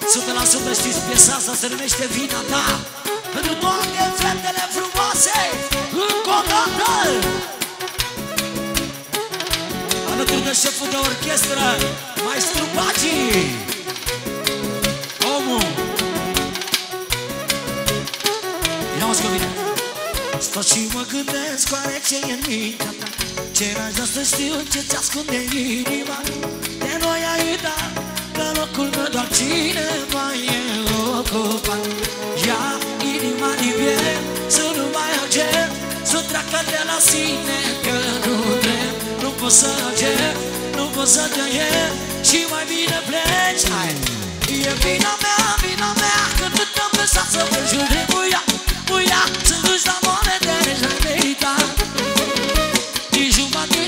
100% știți piesa asta se numește Vina Ta. Pentru toate fetele frumoase, încă o dată! Alături de șeful de orchestră, Maestru Bagi. Omul! Ia-o-ți că vine! Stau și mă gândesc oare ce-i în mintea ta, ce n-aș vrea să știu ce-ți ascunde inima. De noi ai uitat că locul meu doar cineva e ocupat. Ia inima din piele, să nu mai accept, să treacă de la sine că nu vrem. Nu pot să accept, nu pot să te iert și mai bine pleci. Hai! E vina mea, că tot am lăsat să mă jur de muia. Muia, să duci la momente, deci n-ai meritat. Nici jumătate